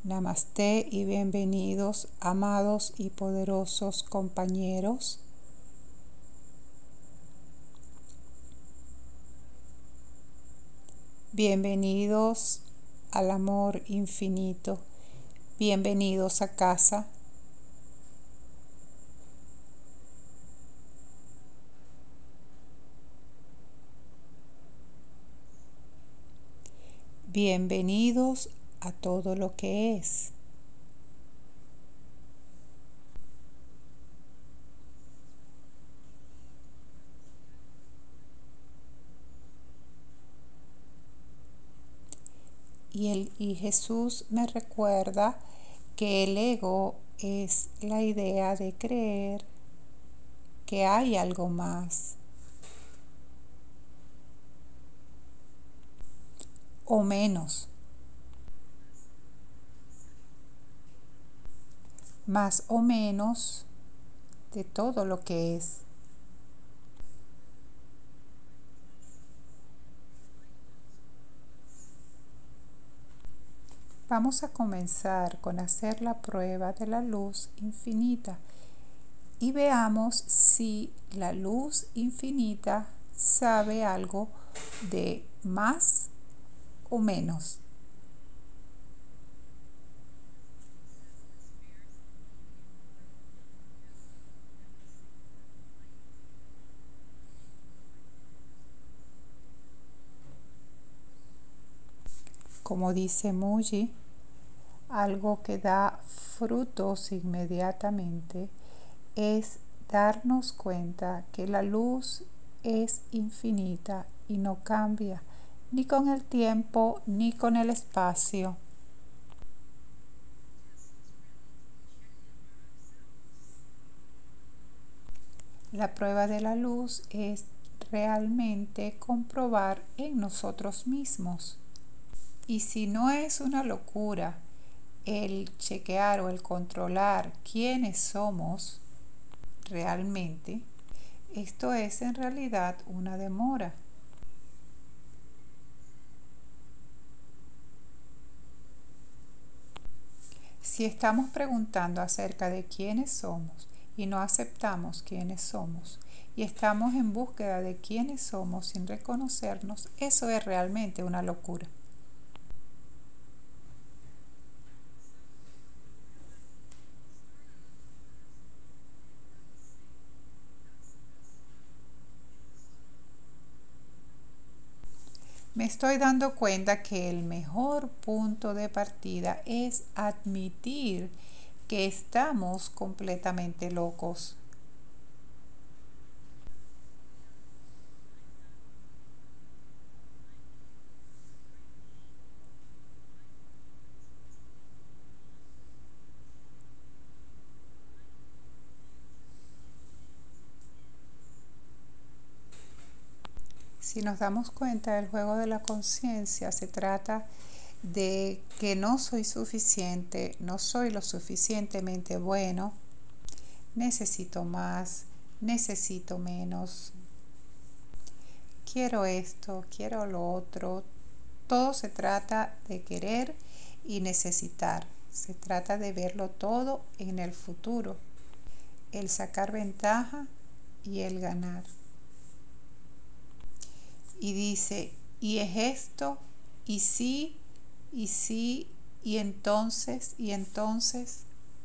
Namasté y bienvenidos, amados y poderosos compañeros. Bienvenidos al amor infinito. Bienvenidos a casa. Bienvenidos a todo lo que es. Y Jesús me recuerda que el ego es la idea de creer que hay algo más o menos, más o menos de todo lo que es. Vamos a comenzar con hacer la prueba de la luz infinita y veamos si la luz infinita sabe algo de más o menos. Como dice Muji, algo que da frutos inmediatamente es darnos cuenta que la luz es infinita y no cambia ni con el tiempo ni con el espacio. La prueba de la luz es realmente comprobar en nosotros mismos. Y si no es una locura el chequear o el controlar quiénes somos realmente, esto es en realidad una demora. Si estamos preguntando acerca de quiénes somos y no aceptamos quiénes somos y estamos en búsqueda de quiénes somos sin reconocernos, eso es realmente una locura. Me estoy dando cuenta que el mejor punto de partida es admitir que estamos completamente locos. Si nos damos cuenta del juego de la conciencia, se trata de que no soy suficiente, no soy lo suficientemente bueno, necesito más, necesito menos, quiero esto, quiero lo otro. Todo se trata de querer y necesitar. Se trata de verlo todo en el futuro, el sacar ventaja y el ganar. Y dice, y es esto, y sí, y sí, y entonces, y entonces.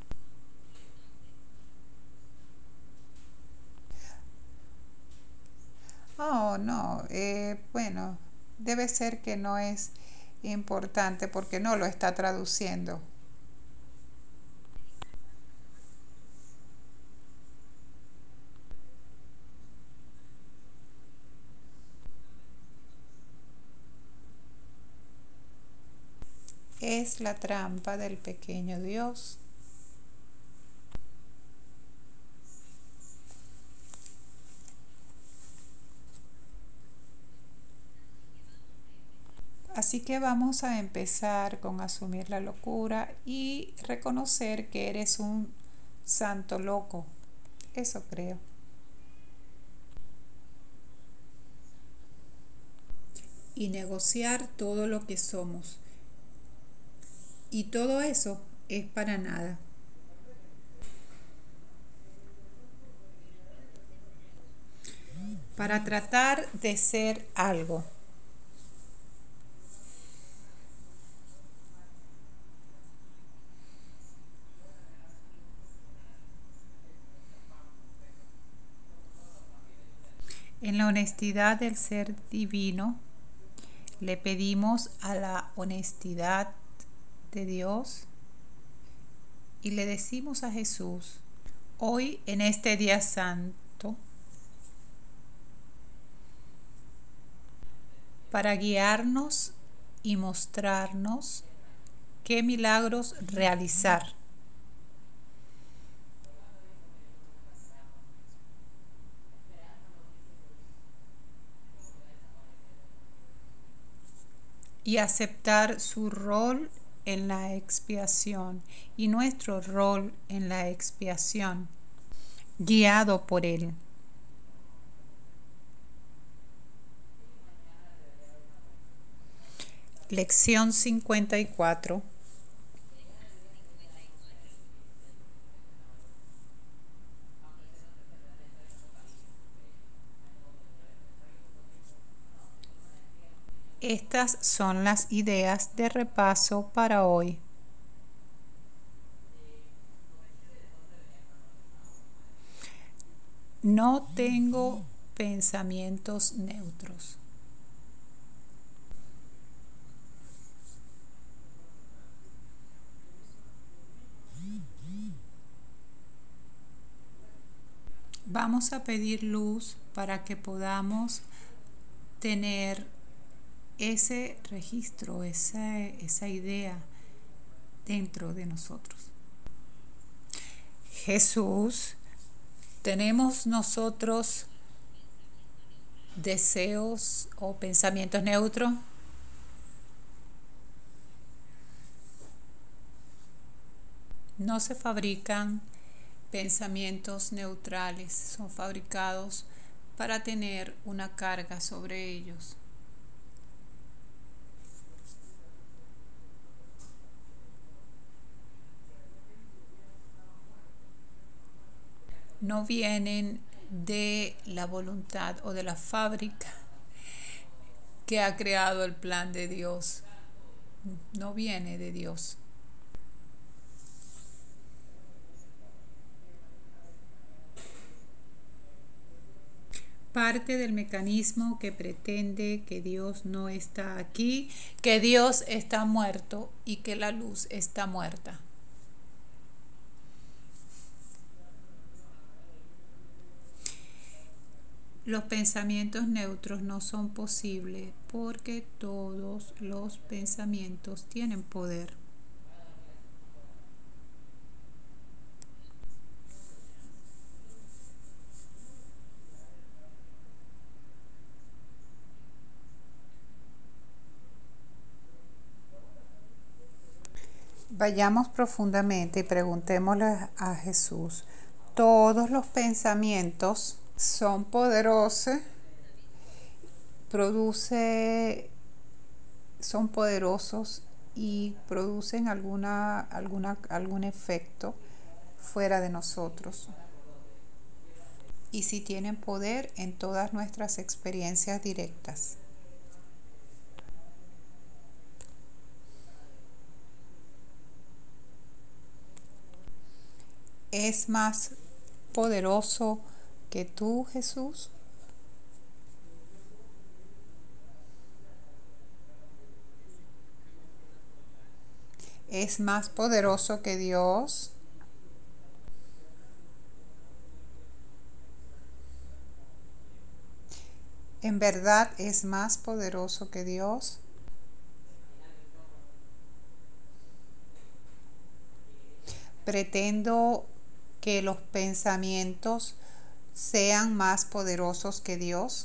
Oh, no, bueno, debe ser que no es importante porque no lo está traduciendo. Es la trampa del pequeño Dios. Así que vamos a empezar con asumir la locura y reconocer que eres un santo loco. Eso creo. Y negociar todo lo que somos. Y todo eso es para nada. Para tratar de ser algo. En la honestidad del ser divino, le pedimos a la honestidad de Dios y le decimos a Jesús, hoy en este día santo, para guiarnos y mostrarnos qué milagros realizar. Y aceptar su rol en la expiación y nuestro rol en la expiación, guiado por Él. Lección 54. Estas son las ideas de repaso para hoy. No tengo pensamientos neutros. Vamos a pedir luz para que podamos tener ese registro, esa idea dentro de nosotros. Jesús, ¿tenemos nosotros deseos o pensamientos neutros? No se fabrican pensamientos neutrales, son fabricados para tener una carga sobre ellos. No vienen de la voluntad o de la fábrica que ha creado el plan de Dios. No viene de Dios. Parte del mecanismo que pretende que Dios no está aquí, que Dios está muerto y que la luz está muerta. Los pensamientos neutros no son posibles porque todos los pensamientos tienen poder. Vayamos profundamente y preguntémosle a Jesús, ¿todos los pensamientos son poderosos? Son poderosos y producen algún efecto fuera de nosotros. Y si tienen poder en todas nuestras experiencias directas. ¿Es más poderoso que tú, Jesús? ¿Es más poderoso que Dios? ¿En verdad es más poderoso que Dios? Pretendo que los pensamientos sean más poderosos que Dios.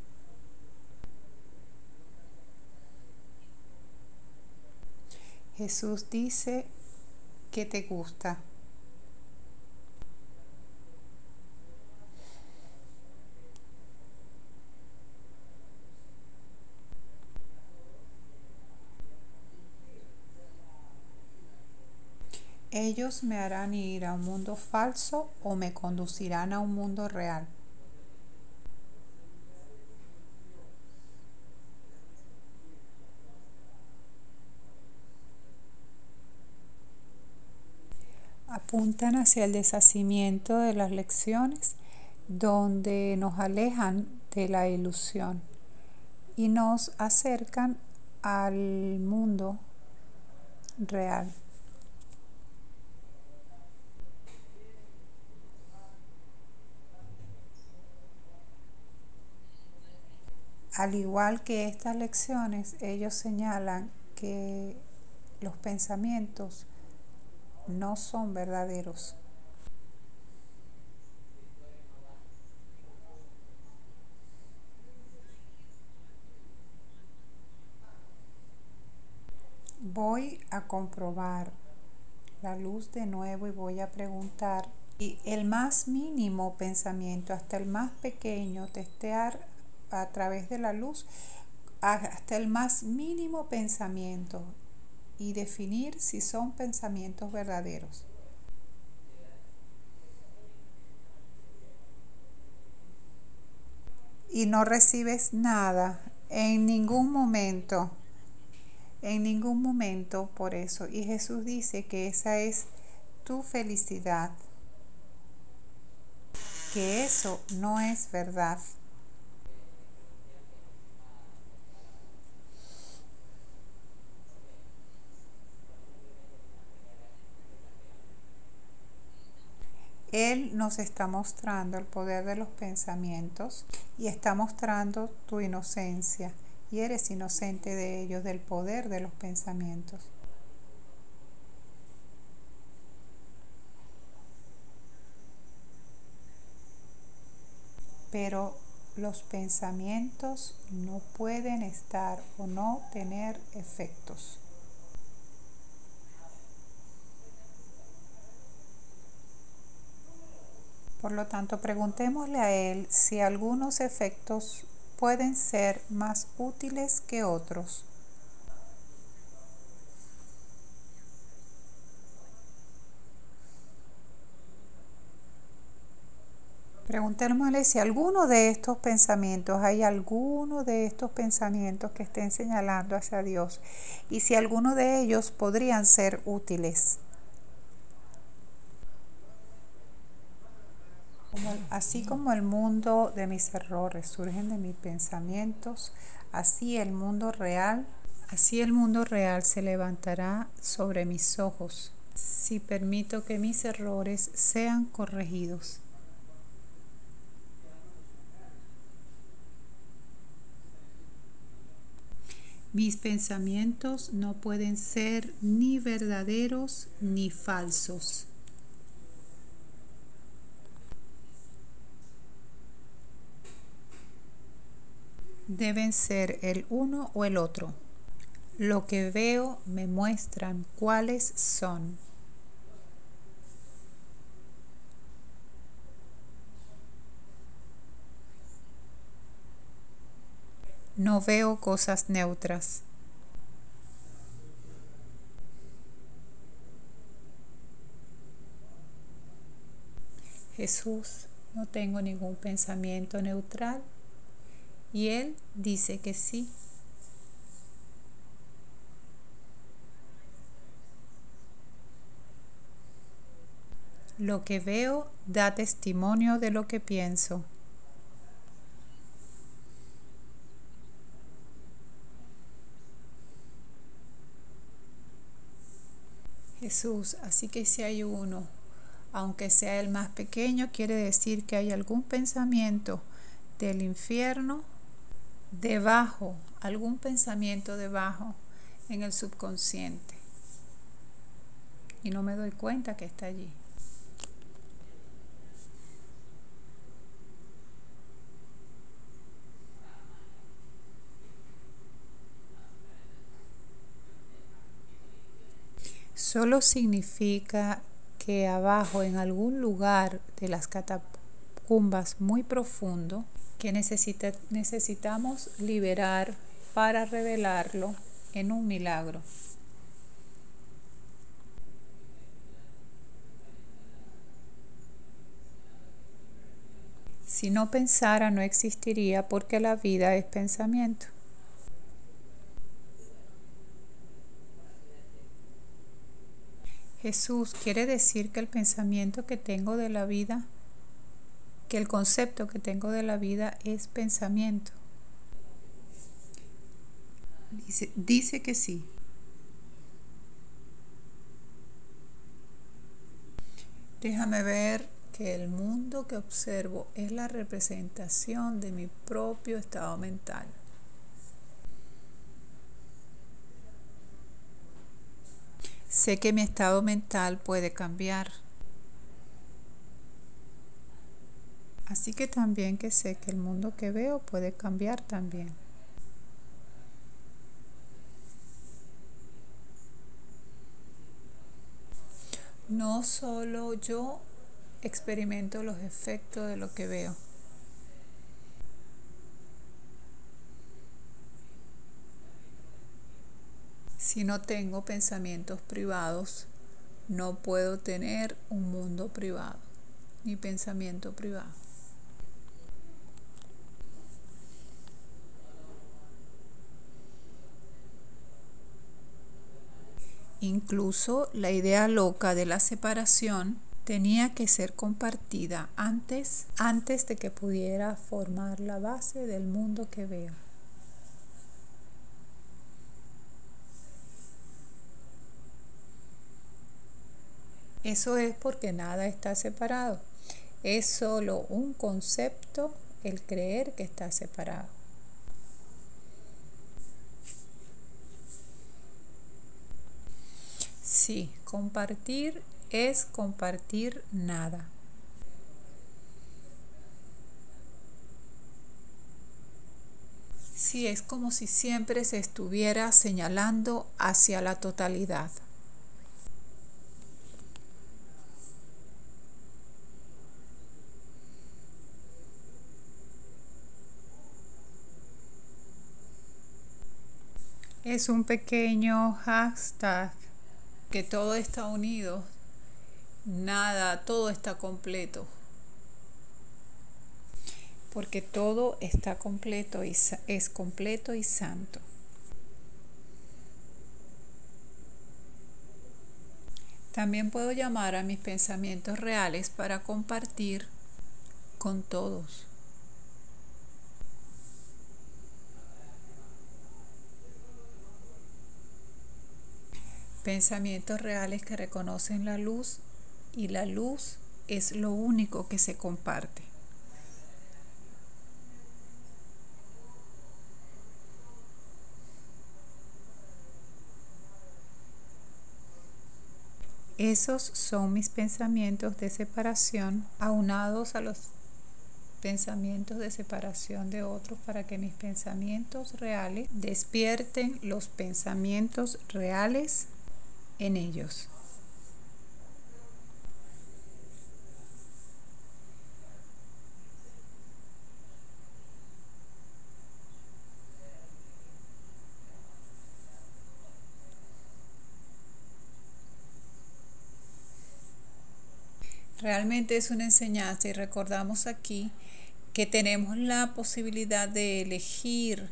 Jesús dice que te gusta. Ellos me harán ir a un mundo falso o me conducirán a un mundo real. Apuntan hacia el deshacimiento de las lecciones donde nos alejan de la ilusión y nos acercan al mundo real. Al igual que estas lecciones, ellos señalan que los pensamientos no son verdaderos. Voy a comprobar la luz de nuevo y voy a preguntar si el más mínimo pensamiento hasta el más pequeño, testear a través de la luz hasta el más mínimo pensamiento y definir si son pensamientos verdaderos. Y no recibes nada en ningún momento por eso. Y Jesús dice que esa es tu felicidad, que eso no es verdad. Él nos está mostrando el poder de los pensamientos y está mostrando tu inocencia. Y eres inocente de ellos, del poder de los pensamientos. Pero los pensamientos no pueden estar o no tener efectos. Por lo tanto, preguntémosle a él si algunos efectos pueden ser más útiles que otros. Preguntémosle si alguno de estos pensamientos, hay alguno de estos pensamientos que estén señalando hacia Dios y si alguno de ellos podrían ser útiles. Así como el mundo de mis errores surgen de mis pensamientos, así el mundo real se levantará sobre mis ojos, si permito que mis errores sean corregidos. Mis pensamientos no pueden ser ni verdaderos ni falsos. Deben ser el uno o el otro. Lo que veo me muestran cuáles son. No veo cosas neutras. Jesús, no tengo ningún pensamiento neutral. Y él dice que sí. Lo que veo da testimonio de lo que pienso. Jesús, así que si hay uno, aunque sea el más pequeño, quiere decir que hay algún pensamiento del infierno debajo, algún pensamiento debajo en el subconsciente. Y no me doy cuenta que está allí. Solo significa que abajo, en algún lugar de las catacumbas muy profundo, que necesitamos liberar para revelarlo en un milagro. Si no pensara, no existiría, porque la vida es pensamiento. Jesús quiere decir que el pensamiento que tengo de la vida, que el concepto que tengo de la vida es pensamiento. Dice que sí. Déjame ver que el mundo que observo es la representación de mi propio estado mental. Sé que mi estado mental puede cambiar. Así que también que sé que el mundo que veo puede cambiar también. No solo yo experimento los efectos de lo que veo. Si no tengo pensamientos privados, no puedo tener un mundo privado, ni pensamiento privado. Incluso la idea loca de la separación tenía que ser compartida antes de que pudiera formar la base del mundo que veo. Eso es porque nada está separado. Es solo un concepto el creer que está separado. Sí, compartir es compartir nada. Sí, es como si siempre se estuviera señalando hacia la totalidad. Es un pequeño hashtag que todo está unido, nada, todo está completo. Porque todo está completo y es completo y santo. También puedo llamar a mis pensamientos reales para compartir con todos. Pensamientos reales que reconocen la luz, y la luz es lo único que se comparte. Esos son mis pensamientos de separación aunados a los pensamientos de separación de otros, para que mis pensamientos reales despierten los pensamientos reales en ellos. Realmente es una enseñanza, y recordamos aquí que tenemos la posibilidad de elegir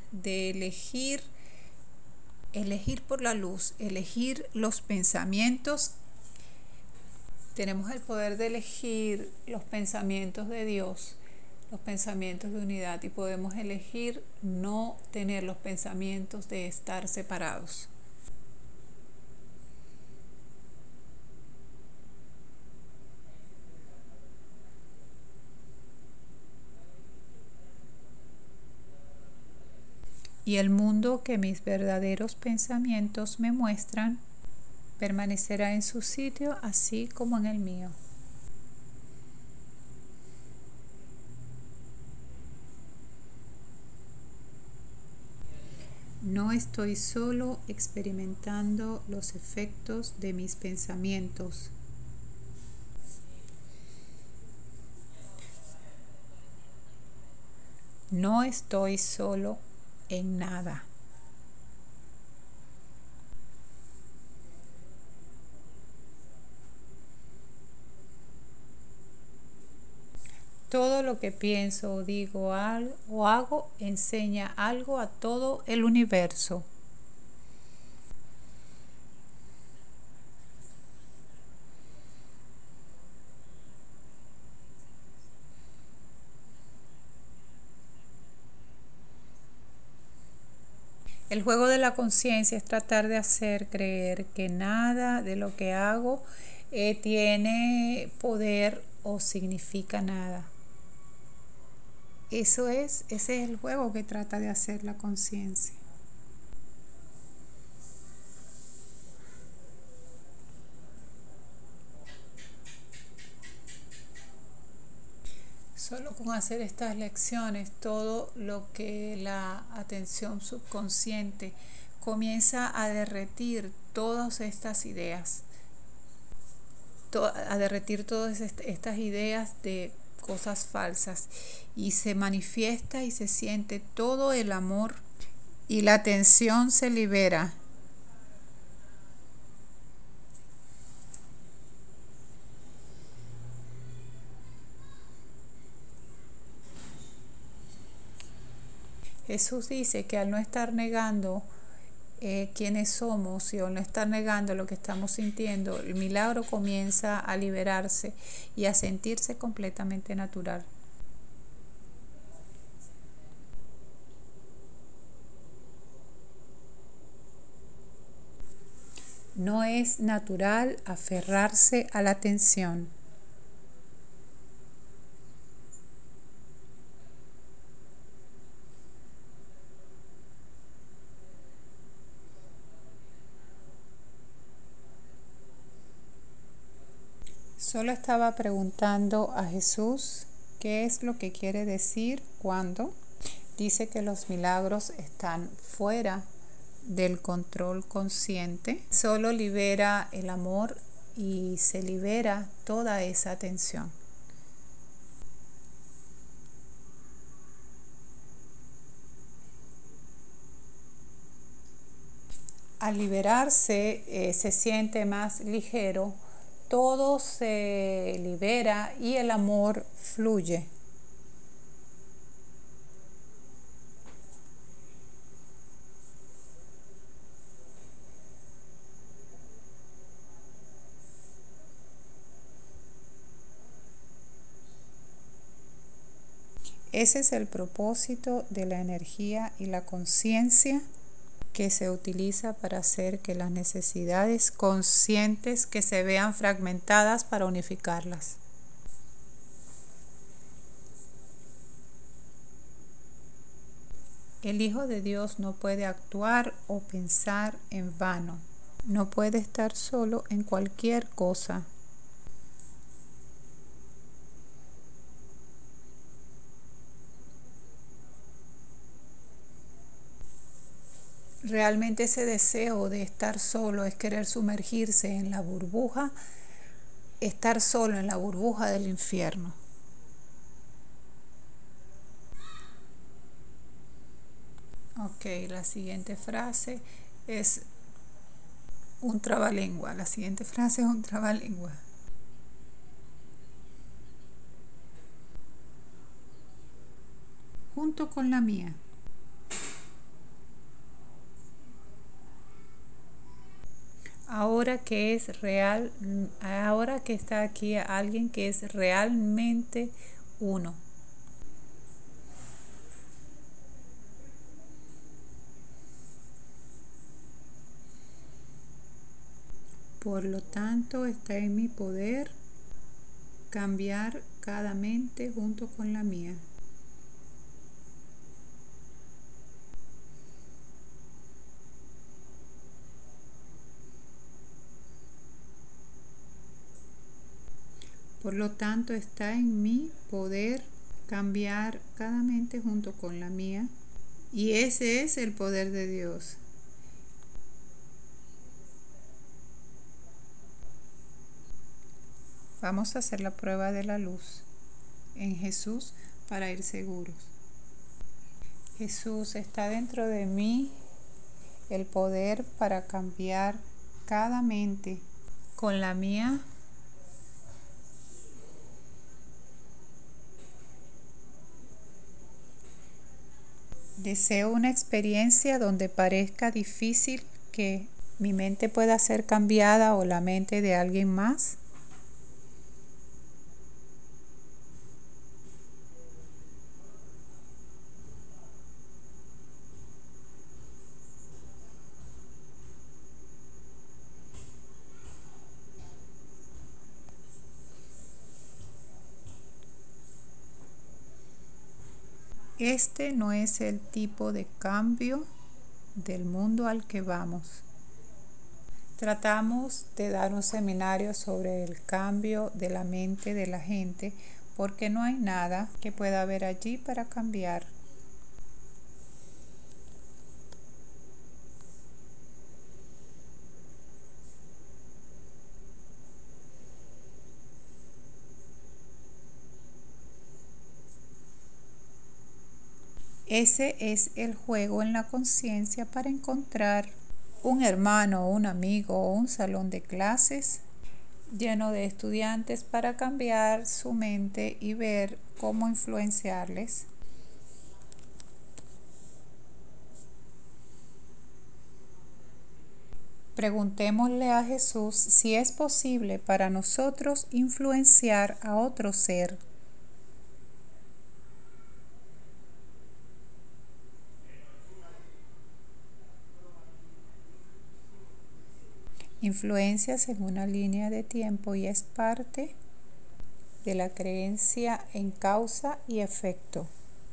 por la luz, elegir los pensamientos. Tenemos el poder de elegir los pensamientos de Dios, los pensamientos de unidad, y podemos elegir no tener los pensamientos de estar separados. Y el mundo que mis verdaderos pensamientos me muestran permanecerá en su sitio, así como en el mío. No estoy solo experimentando los efectos de mis pensamientos. No estoy solo en nada. Todo lo que pienso, digo o hago enseña algo a todo el universo. El juego de la conciencia es tratar de hacer creer que nada de lo que hago tiene poder o significa nada. Ese es el juego que trata de hacer la conciencia. Solo con hacer estas lecciones, todo lo que la atención subconsciente comienza a derretir todas estas ideas, a derretir todas estas ideas de cosas falsas, y se manifiesta y se siente todo el amor y la tensión se libera. Jesús dice que al no estar negando quiénes somos y al no estar negando lo que estamos sintiendo, el milagro comienza a liberarse y a sentirse completamente natural. No es natural aferrarse a la tensión. Solo estaba preguntando a Jesús qué es lo que quiere decir cuando dice que los milagros están fuera del control consciente. Solo libera el amor y se libera toda esa tensión. Al liberarse se siente más ligero, todo se libera y el amor fluye. Ese es el propósito de la energía y la conciencia que se utiliza para hacer que las necesidades conscientes que se vean fragmentadas para unificarlas. El Hijo de Dios no puede actuar o pensar en vano. No puede estar solo en cualquier cosa. Realmente ese deseo de estar solo es querer sumergirse en la burbuja, estar solo en la burbuja del infierno. Ok, la siguiente frase es un trabalengua. La siguiente frase es un trabalengua. Junto con la mía. Ahora que es real, ahora que está aquí alguien que es realmente uno. Por lo tanto, está en mi poder cambiar cada mente junto con la mía. Por lo tanto, está en mí poder cambiar cada mente junto con la mía. Y ese es el poder de Dios. Vamos a hacer la prueba de la luz en Jesús para ir seguros. Jesús, está dentro de mí el poder para cambiar cada mente con la mía. Deseo una experiencia donde parezca difícil que mi mente pueda ser cambiada o la mente de alguien más. Este no es el tipo de cambio del mundo al que vamos. Tratamos de dar un seminario sobre el cambio de la mente de la gente porque no hay nada que pueda haber allí para cambiar. Ese es el juego en la conciencia para encontrar un hermano, un amigo o un salón de clases lleno de estudiantes para cambiar su mente y ver cómo influenciarles. Preguntémosle a Jesús si es posible para nosotros influenciar a otro ser. Influencias en una línea de tiempo y es parte de la creencia en causa y efecto.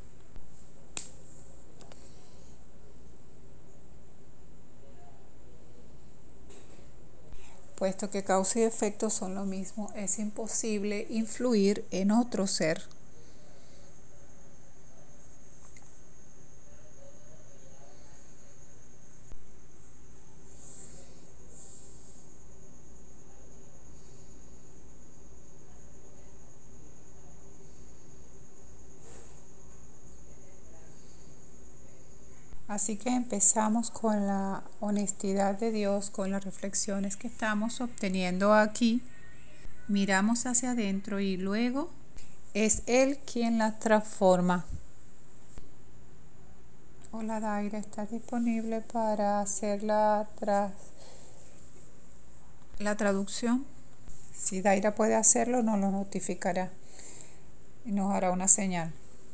Puesto que causa y efecto son lo mismo, es imposible influir en otro ser. Así que empezamos con la honestidad de Dios, con las reflexiones que estamos obteniendo aquí. Miramos hacia adentro y luego es Él quien las transforma. Hola Daira, ¿estás disponible para hacer la traducción? Si Daira puede hacerlo, nos lo notificará y nos hará una señal.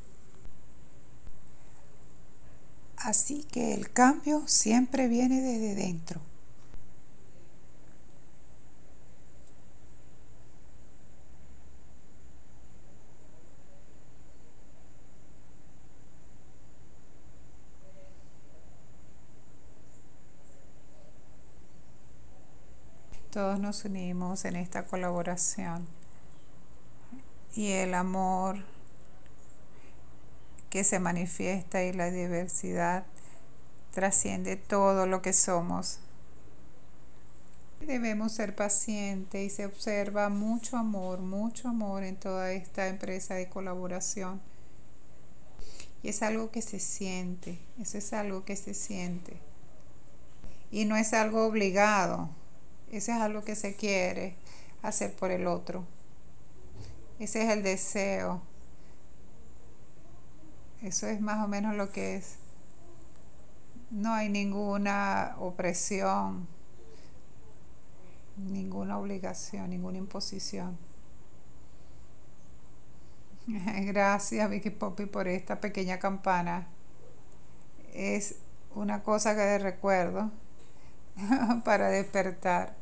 Así que el cambio siempre viene desde dentro. Todos nos unimos en esta colaboración y el amor que se manifiesta y la diversidad trasciende todo lo que somos. Debemos ser pacientes y se observa mucho amor en toda esta empresa de colaboración. Y es algo que se siente, eso es algo que se siente. Y no es algo obligado, eso es algo que se quiere hacer por el otro. Ese es el deseo. Eso es más o menos lo que es. No hay ninguna opresión, ninguna obligación, ninguna imposición. Gracias Vicky Poppy por esta pequeña campana. Es una cosa que de recuerdo para despertar.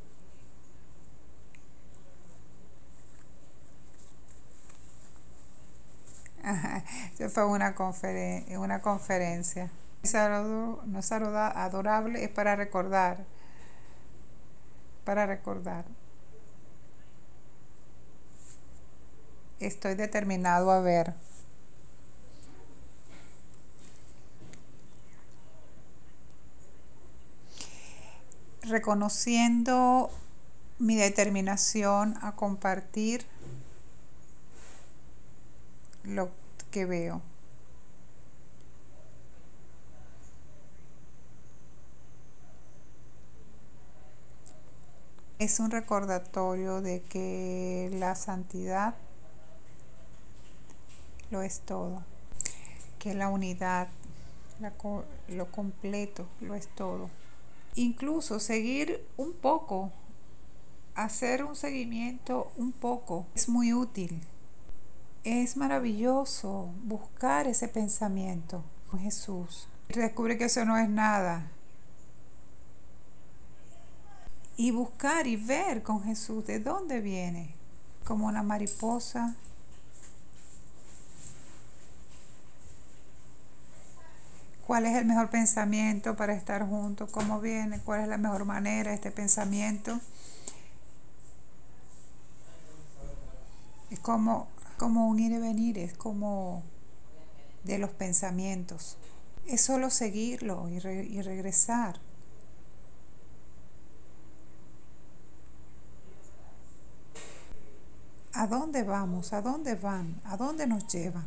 Eso fue una conferencia. No es adorable, es para recordar. Para recordar. Estoy determinado a ver. Reconociendo mi determinación a compartir lo que veo. Es un recordatorio de que la santidad lo es todo, que la unidad lo completo, lo es todo. Incluso seguir un poco, hacer un seguimiento un poco, es muy útil. Es maravilloso buscar ese pensamiento con Jesús. Descubre que eso no es nada. Y buscar y ver con Jesús de dónde viene, como una mariposa. ¿Cuál es el mejor pensamiento para estar juntos? ¿Cómo viene? ¿Cuál es la mejor manera de este pensamiento? Es como un ir y venir, es como de los pensamientos. Es solo seguirlo y regresar. ¿A dónde vamos? ¿A dónde van? ¿A dónde nos llevan?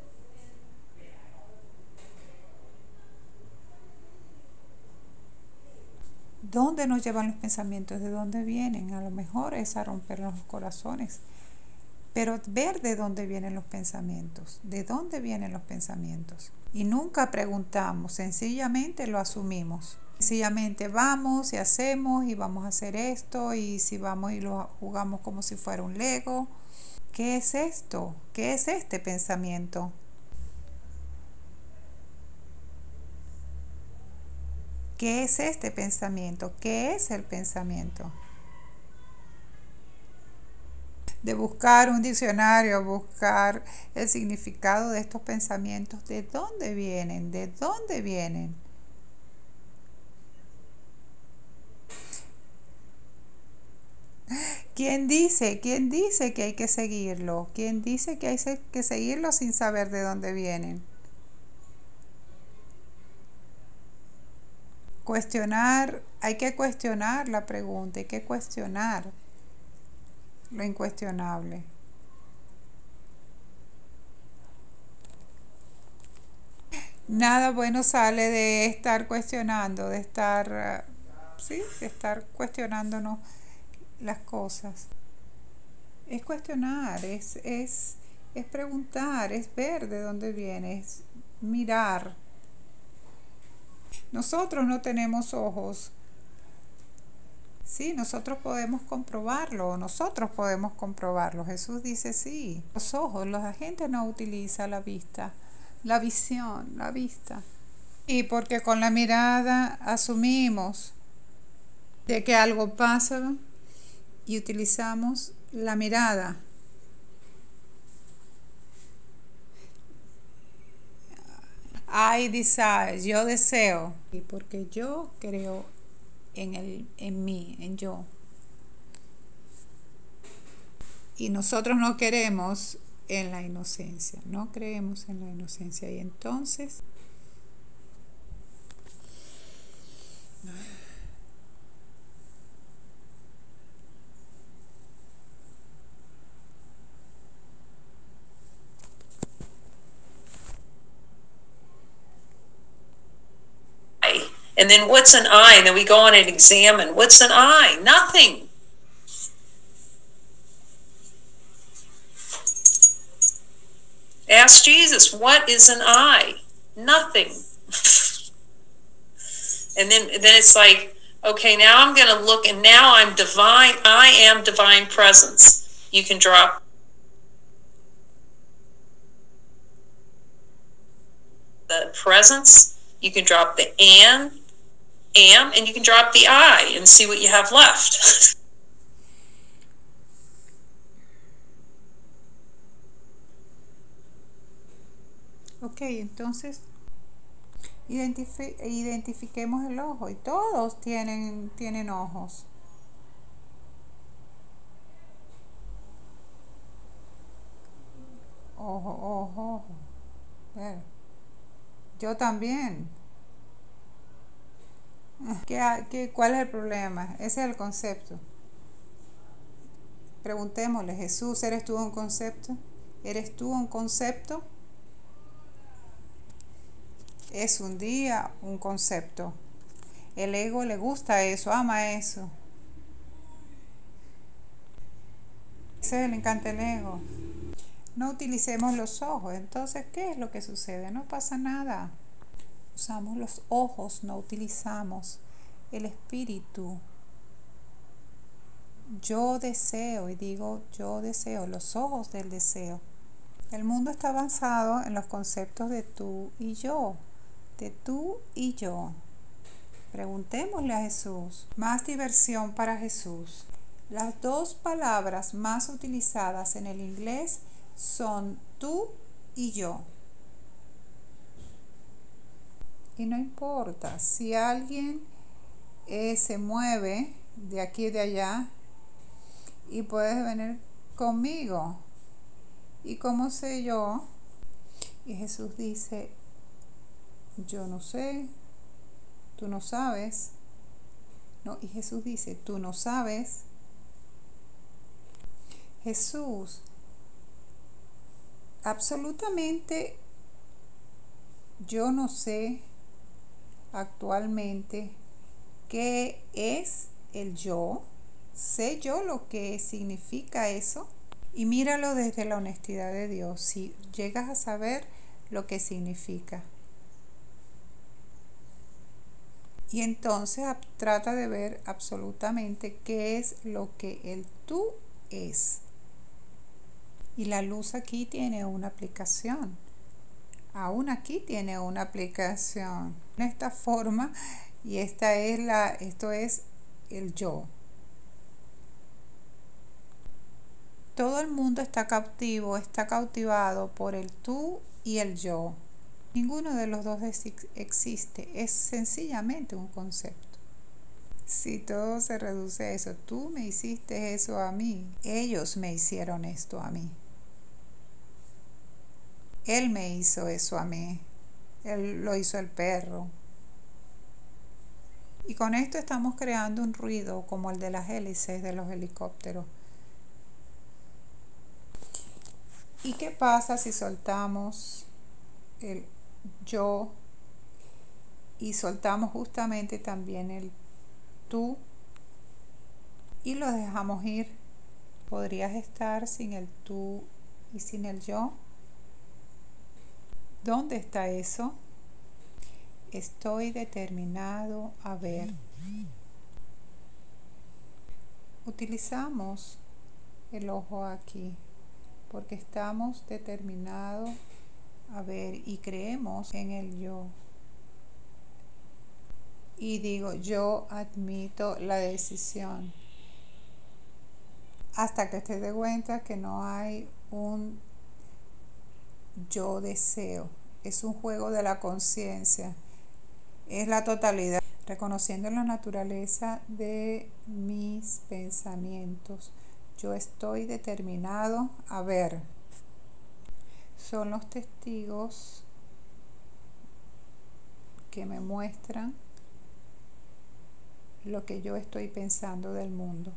¿Dónde nos llevan los pensamientos? ¿De dónde vienen? A lo mejor es a romper los corazones. Pero ver de dónde vienen los pensamientos. ¿De dónde vienen los pensamientos? Y nunca preguntamos, sencillamente lo asumimos. Sencillamente vamos y hacemos y vamos a hacer esto, y si vamos y lo jugamos como si fuera un Lego. ¿Qué es esto? ¿Qué es este pensamiento? ¿Qué es este pensamiento? ¿Qué es el pensamiento? De buscar un diccionario, buscar el significado de estos pensamientos. ¿De dónde vienen? ¿De dónde vienen? ¿Quién dice? ¿Quién dice que hay que seguirlo? ¿Quién dice que hay que seguirlo sin saber de dónde vienen? Cuestionar, hay que cuestionar la pregunta, hay que cuestionar lo incuestionable. Nada bueno sale de estar cuestionando, de estar, de estar cuestionándonos las cosas. Es cuestionar, es preguntar, es ver de dónde viene, es mirar. Nosotros no tenemos ojos. Sí, nosotros podemos comprobarlo, Jesús dice sí. Los ojos, la gente no utiliza la vista, la visión, la vista. Y porque con la mirada asumimos de que algo pasa y utilizamos la mirada. I desire, yo deseo. Y porque yo creo en mí, en yo. Y nosotros no queremos en la inocencia, no creemos en la inocencia. Y entonces and then what's an eye? And then we go on and examine, what's an eye? Nothing. Ask Jesus, what is an eye? Nothing. And then it's like, okay, now I'm going to look, and now I'm divine. I am divine presence. You can drop the presence, you can drop the am, and you can drop the I and see what you have left. Ok, entonces identifiquemos el ojo, y todos tienen ojos. Ojo. Yo también. ¿Cuál es el problema? Ese es el concepto. Preguntémosle, Jesús, ¿eres tú un concepto? ¿Eres tú un concepto? Es un día un concepto. El ego le gusta eso, ama eso. Ese le encanta el ego. No utilicemos los ojos. Entonces, ¿qué es lo que sucede? No pasa nada. usamos los ojos, no utilizamos el espíritu. Yo deseo, y digo yo deseo, los ojos del deseo. El mundo está basado en los conceptos de tú y yo, de tú y yo. Preguntémosle a Jesús. Más diversión para Jesús. Las dos palabras más utilizadas en el inglés son tú y yo. Y no importa si alguien se mueve de aquí y de allá y puedes venir conmigo. ¿Y cómo sé yo? Y Jesús dice, yo no sé, tú no sabes. No, y Jesús dice, tú no sabes. Jesús absolutamente yo no sé actualmente qué es el yo. ¿Sé yo lo que significa eso? Y míralo desde la honestidad de Dios, si llegas a saber lo que significa. Y entonces trata de ver absolutamente qué es lo que el tú es. Y la luz aquí tiene una aplicación. Aún aquí tiene una aplicación. De esta forma, y esto es el yo. Todo el mundo está cautivado por el tú y el yo. Ninguno de los dos existe, es sencillamente un concepto. Si todo se reduce a eso, tú me hiciste eso a mí, ellos me hicieron esto a mí. Él me hizo eso a mí, él lo hizo el perro. Y con esto estamos creando un ruido como el de las hélices de los helicópteros. ¿Y qué pasa si soltamos el yo y soltamos justamente también el tú y lo dejamos ir? ¿Podrías estar sin el tú y sin el yo? ¿Dónde está eso? Estoy determinado a ver. Utilizamos el ojo aquí porque estamos determinados a ver y creemos en el yo. Y digo, yo admito la decisión. Hasta que te des cuenta que no hay un yo deseo. Es un juego de la conciencia. Es la totalidad. Reconociendo la naturaleza de mis pensamientos. Yo estoy determinado a ver. Son los testigos que me muestran lo que yo estoy pensando del mundo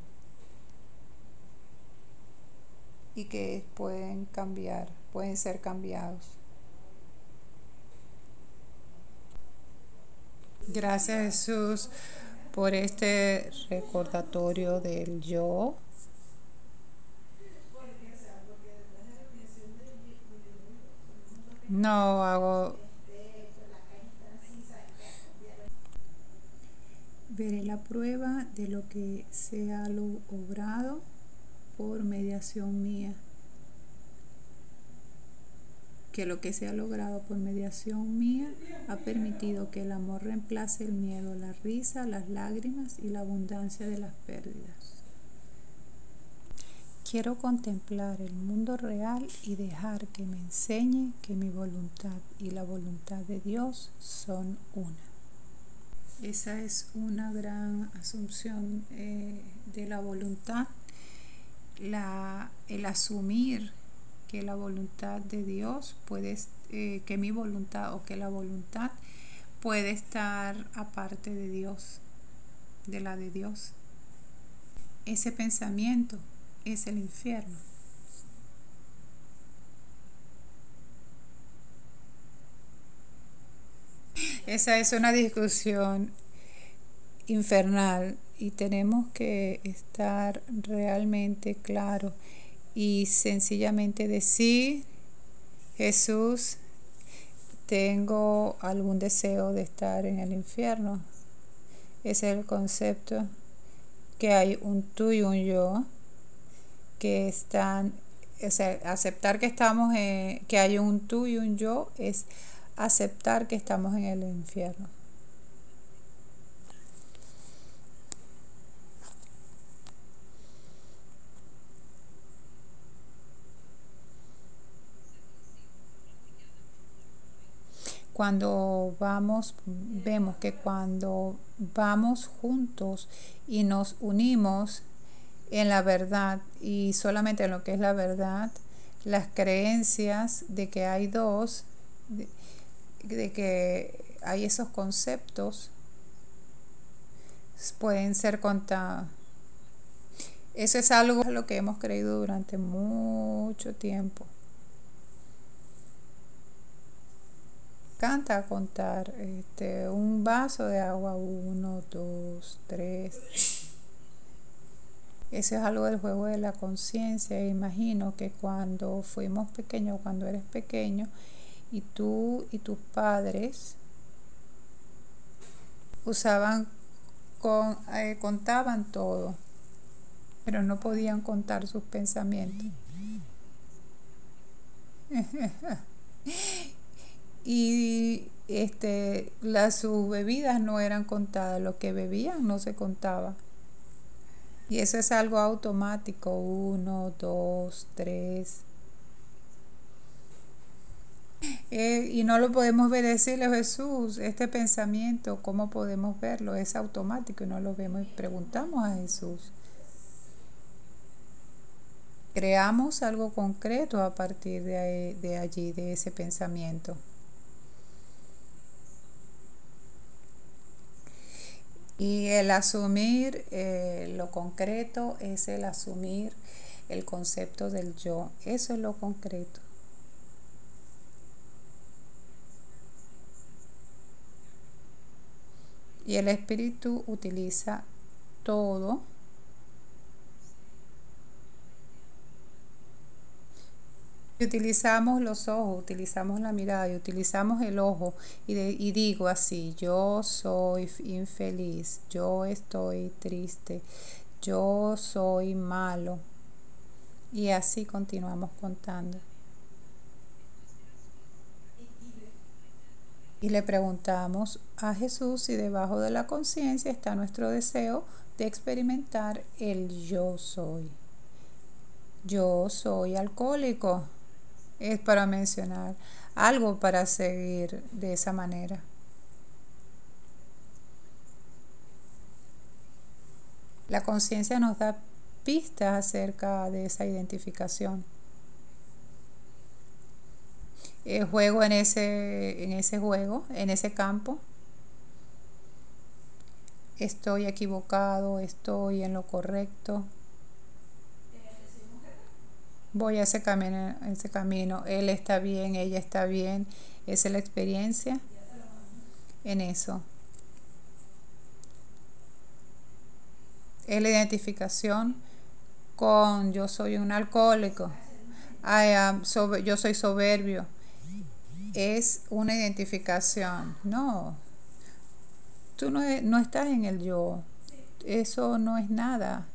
y que pueden cambiar, pueden ser cambiados. Gracias, Jesús, por este recordatorio del yo. No hago. Veré la prueba de lo que se ha logrado por mediación mía. Que lo que se ha logrado por mediación mía ha permitido que el amor reemplace el miedo, la risa, las lágrimas y la abundancia de las pérdidas. Quiero contemplar el mundo real y dejar que me enseñe que mi voluntad y la voluntad de Dios son una. Esa es una gran asunción de la voluntad, el asumir que la voluntad de Dios que mi voluntad o que la voluntad puede estar aparte de Dios, de la de Dios. Ese pensamiento es el infierno. Esa es una discusión infernal y tenemos que estar realmente claros y sencillamente decir, Jesús, tengo algún deseo de estar en el infierno. Ese es el concepto, que hay un tú y un yo, que están, o sea, aceptar que estamos que hay un tú y un yo es aceptar que estamos en el infierno. Cuando vamos, vemos que cuando vamos juntos y nos unimos en la verdad y solamente en lo que es la verdad, las creencias de que hay dos, de que hay esos conceptos, pueden ser contados. Eso es algo lo que hemos creído durante mucho tiempo. Canta contar un vaso de agua, 1, 2, 3. Eso es algo del juego de la conciencia. Imagino que cuando fuimos pequeños, cuando eres pequeño, y tú y tus padres contaban todo, pero no podían contar sus pensamientos. Y sus bebidas no eran contadas, lo que bebían no se contaba. Y eso es algo automático, 1, 2, 3. Y no lo podemos ver, decirle a Jesús, este pensamiento, ¿cómo podemos verlo? Es automático y no lo vemos y preguntamos a Jesús. Creamos algo concreto a partir de allí, de ese pensamiento. Y el asumir lo concreto es el asumir el concepto del yo. Eso es lo concreto. Y el espíritu utiliza todo utilizamos los ojos, utilizamos la mirada y utilizamos el ojo y digo así, yo soy infeliz, yo estoy triste, yo soy malo. Y así continuamos contando. Y le preguntamos a Jesús si debajo de la conciencia está nuestro deseo de experimentar el yo soy. Yo soy alcohólico. Es para mencionar algo para seguir de esa manera. La conciencia nos da pistas acerca de esa identificación. Juego en ese juego, en ese campo. Estoy equivocado, estoy en lo correcto. Voy a ese camino, él está bien, ella está bien. Esa es la experiencia en eso. Es la identificación con yo soy un alcohólico, yo soy soberbio. Es una identificación. No, tú no estás en el yo. Eso no es nada.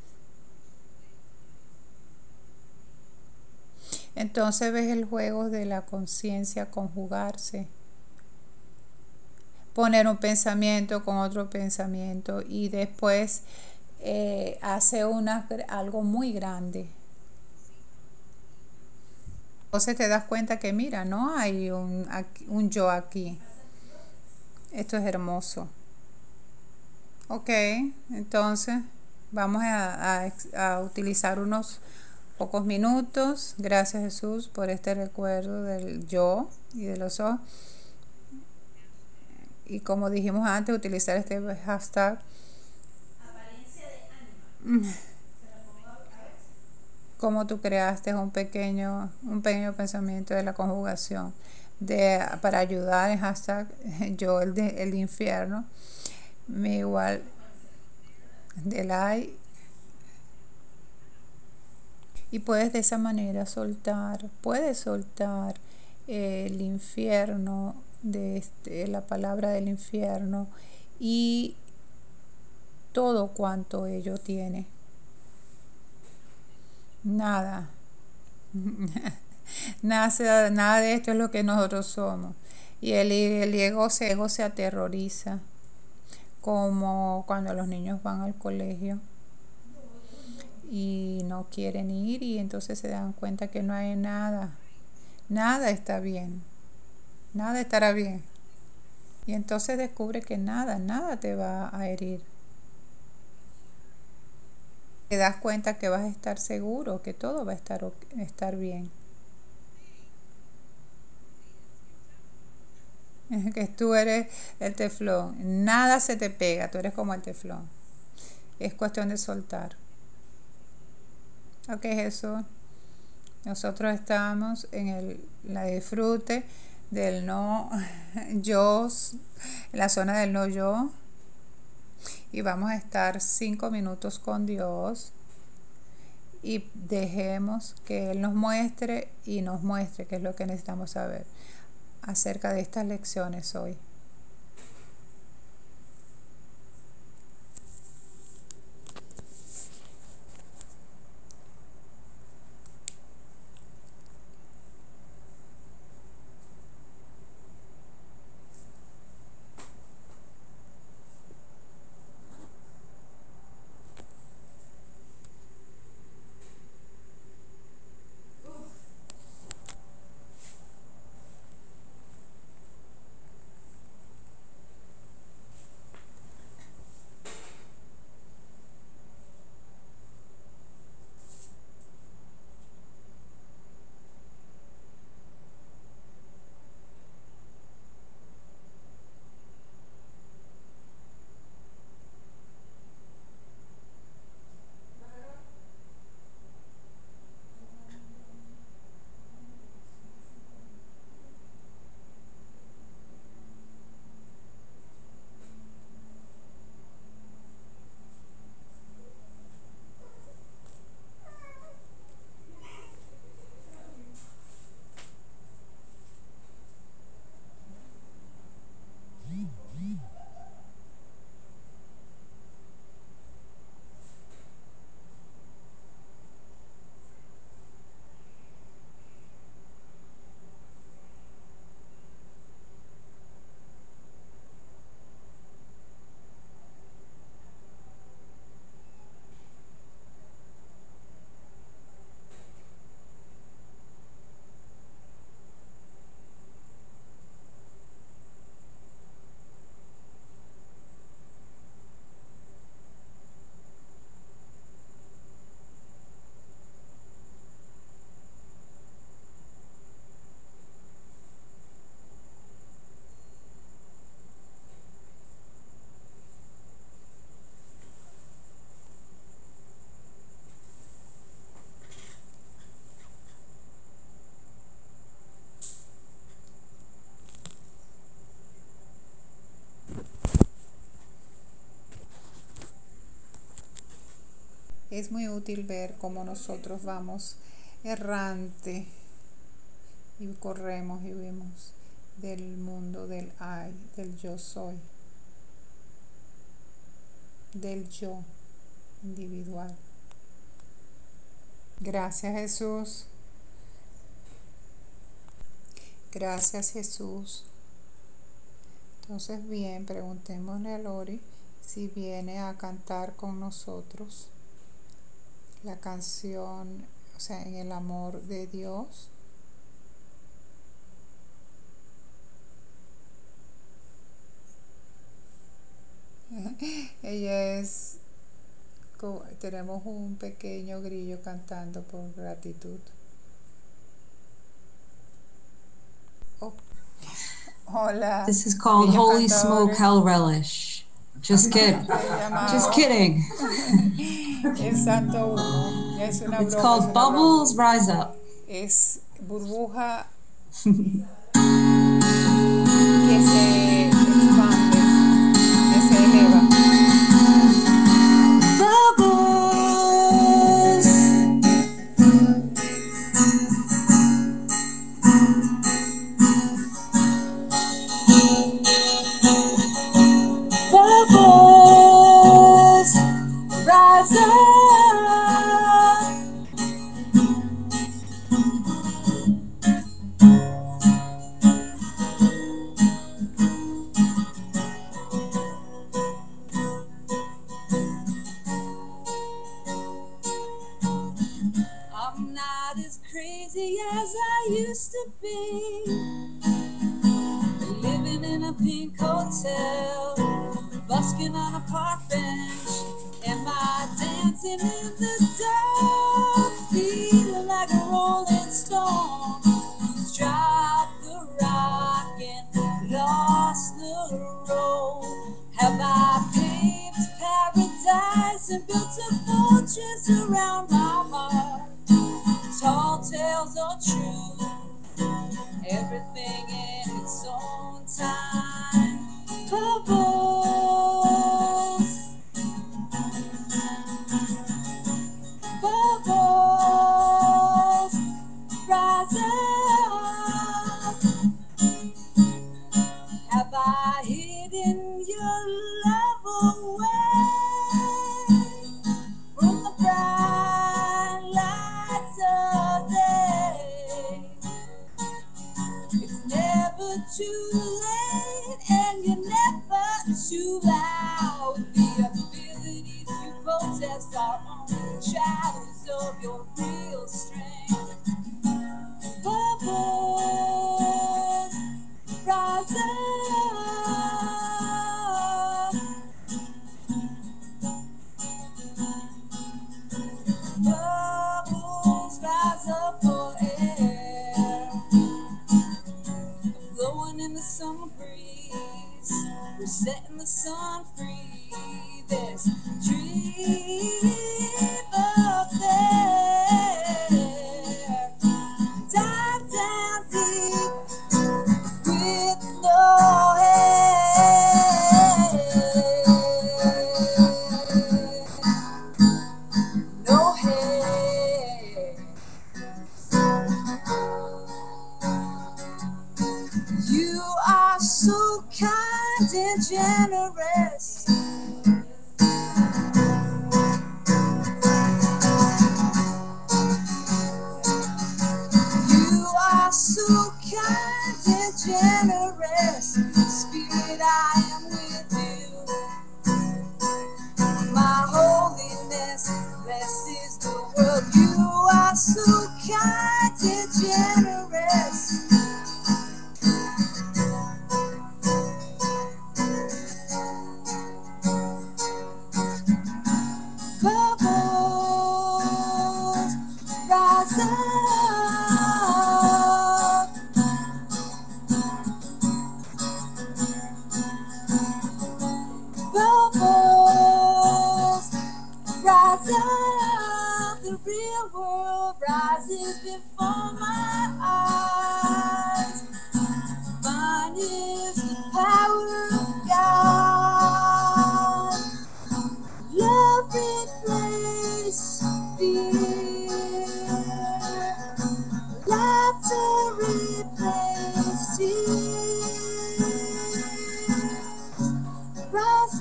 Entonces ves el juego de la conciencia conjugarse. Poner un pensamiento con otro pensamiento y después hace algo muy grande. Entonces te das cuenta que mira, no hay un yo aquí. Esto es hermoso. Ok, entonces vamos a utilizar unos pocos minutos. Gracias Jesús por este recuerdo del yo y de los ojos. Y como dijimos antes, utilizar este hashtag. Como tú creaste un pequeño pensamiento de la conjugación para ayudar en hashtag yo el infierno, me igual del ay. Y puedes de esa manera puedes soltar el infierno, la palabra del infierno y todo cuanto ello tiene. Nada. Nada de esto es lo que nosotros somos. Y el ego se aterroriza, como cuando los niños van al colegio y no quieren ir, y entonces se dan cuenta que no hay nada. Nada está bien. Nada estará bien. Y entonces descubre que nada te va a herir. Te das cuenta que vas a estar seguro, que todo va a estar bien. Que tú eres el teflón. Nada se te pega, tú eres como el teflón. Es cuestión de soltar. Ok, Jesús. Nosotros estamos en la disfrute del no yo, en la zona del no yo. Y vamos a estar 5 minutos con Dios. Y dejemos que Él nos muestre y nos muestre qué es lo que necesitamos saber acerca de estas lecciones hoy. Es muy útil ver cómo nosotros vamos errante y corremos y huimos del mundo del I, del yo soy, del yo individual. Gracias, Jesús. Gracias, Jesús. Entonces, bien, preguntémosle a Lori si viene a cantar con nosotros la canción, o sea, en el amor de Dios. Ella es, tenemos un pequeño grillo cantando por gratitud. Oh. Hola. This is called Holy Smoke Hell Relish. Just kidding. Just kidding. El Santo Humo. Es una It's broma, called es una Bubbles broma. Rise Up. Es burbuja que se expande, que se eleva. Bubbles. be. Living in a pink hotel, busking on a park bench, am I dancing in the dark, feeling like a rolling stone who's dropped the rock and lost the road? Have I paved paradise and built a fortress around my heart? Tall tales are true, everything in its own time. Bubbles, bubbles, rise up. Have I hidden your love away from the bright lights of day? It's never too late and you're never too loud. The abilities you possess are only shadows of your real strength. Bubbles, rise up. Bubbles, rise up for air, blowing in the summer breeze. We're setting the sun free. There's a dream up there. Dive down deep with no head. No head. You are so kind and generous. You are so kind and generous. Spirit, I am with you. My holiness blesses the world. You are so kind and generous. Bubbles, rise up. Bubbles, rise up. The real world rises before my eyes. Mine is the power of God. Love replaces fear. Laughter replaces tears. Rise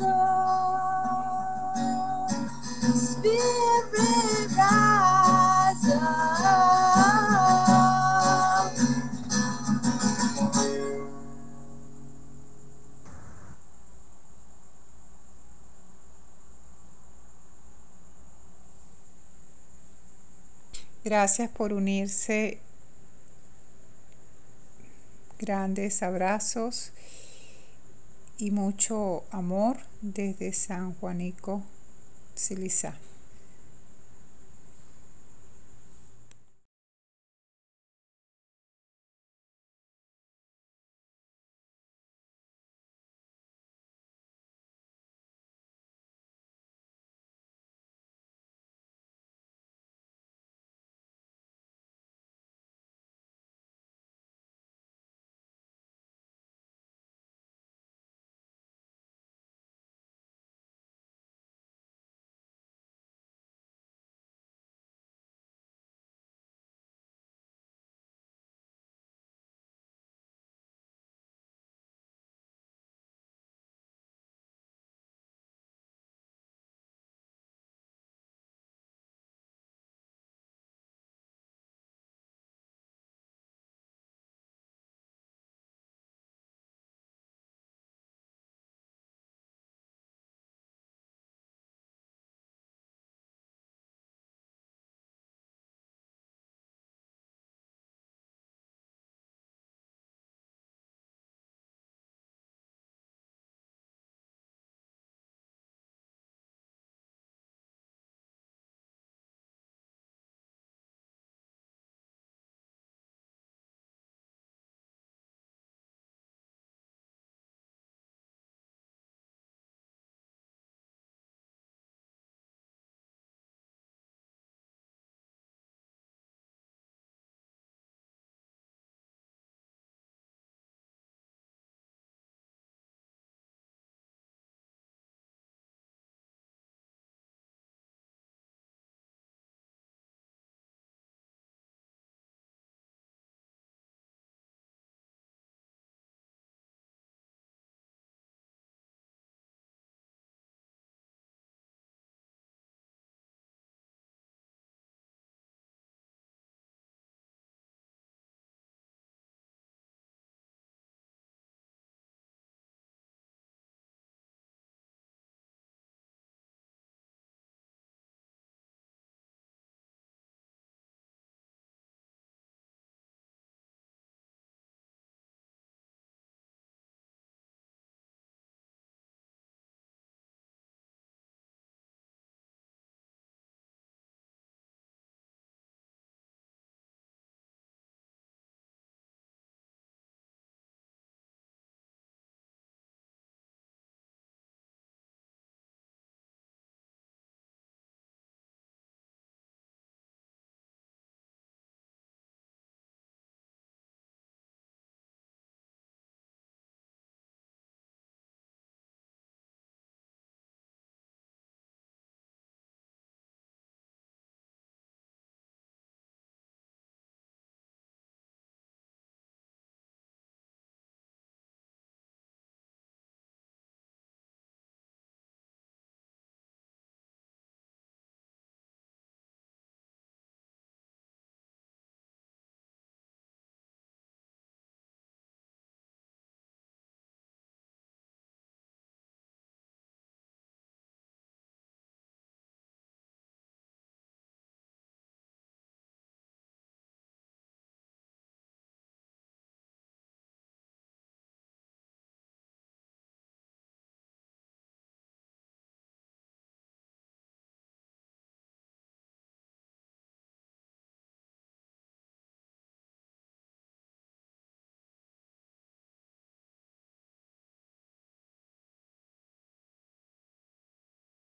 up, Spirit, rise up. Gracias por unirse. Grandes abrazos y mucho amor desde San Juanico, Silizá.